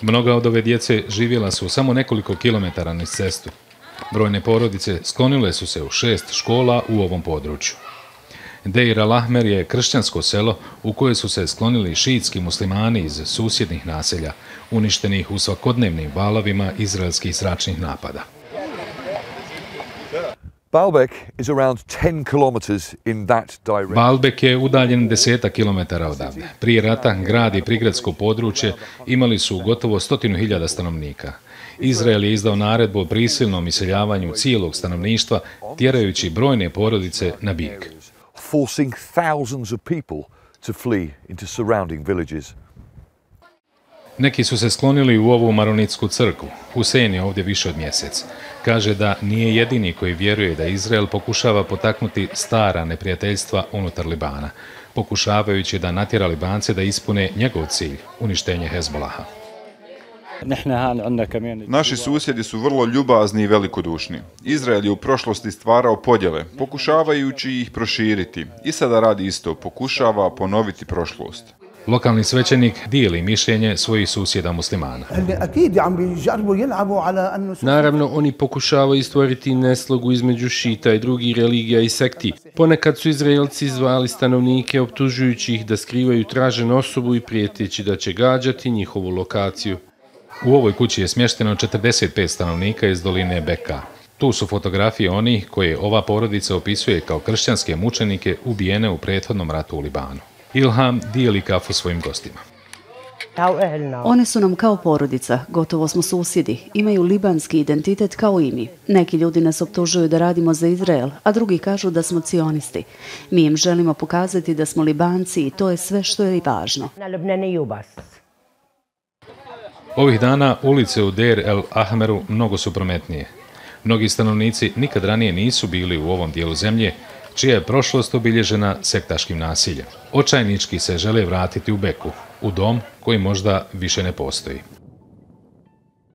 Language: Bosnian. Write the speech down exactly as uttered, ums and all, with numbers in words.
Mnoga od ove djece živjela su samo nekoliko kilometara niz cestu. Brojne porodice sklonile su se u šest škola u ovom području. Deir al-Ahmer je kršćansko selo u koje su se sklonili šiitski muslimani iz susjednih naselja, uništenih u svakodnevnim valovima izraelskih zračnih napada. Baalbek is around ten kilometers in that direction. Baalbek je udaljen desetak kilometara odavde. Prije rata grad i prigradsko područje imali su gotovo stotinu hiljada stanovnika. Izrael je izdao naredbu o prisilnom iseljavanju cijelog stanovništva, tjerajući brojne porodice na bijeg. Forcing thousands of people to flee into surrounding villages. Neki su se sklonili u ovu maronitsku crkvu. Husein je ovdje više od mjesec. Kaže da nije jedini koji vjeruje da Izrael pokušava potaknuti stara neprijateljstva unutar Libana, pokušavajući da natjera Libance da ispune njegov cilj, uništenje Hezbolaha. Naši susjedi su vrlo ljubazni i velikodušni. Izrael je u prošlosti stvarao podjele, pokušavajući ih proširiti. I sada radi isto, pokušava ponoviti prošlost. Lokalni svećenik dijeli mišljenje svojih susjeda muslimana. Naravno, oni pokušavaju stvoriti neslogu između šita i drugih religija i sekti. Ponekad su Izraelci zvali stanovnike optužujući ih da skrivaju traženu osobu i prijeteći da će gađati njihovu lokaciju. U ovoj kući je smješteno četrdeset pet stanovnika iz doline Beka. Tu su fotografije onih koje ova porodica opisuje kao kršćanske mučenike ubijene u prethodnom ratu u Libanu. Ilham dijeli kafu svojim gostima. One su nam kao porodica, gotovo smo susjedi, imaju libanski identitet kao i mi. Neki ljudi nas optužuju da radimo za Izrael, a drugi kažu da smo cionisti. Mi im želimo pokazati da smo Libanci i to je sve što je važno. Ovih dana ulice u Deir el-Ahmeru mnogo su prometnije. Mnogi stanovnici nikad ranije nisu bili u ovom dijelu zemlje, čija je prošlost obilježena sektaškim nasiljem. Očajnički se žele vratiti u Beku, u dom koji možda više ne postoji.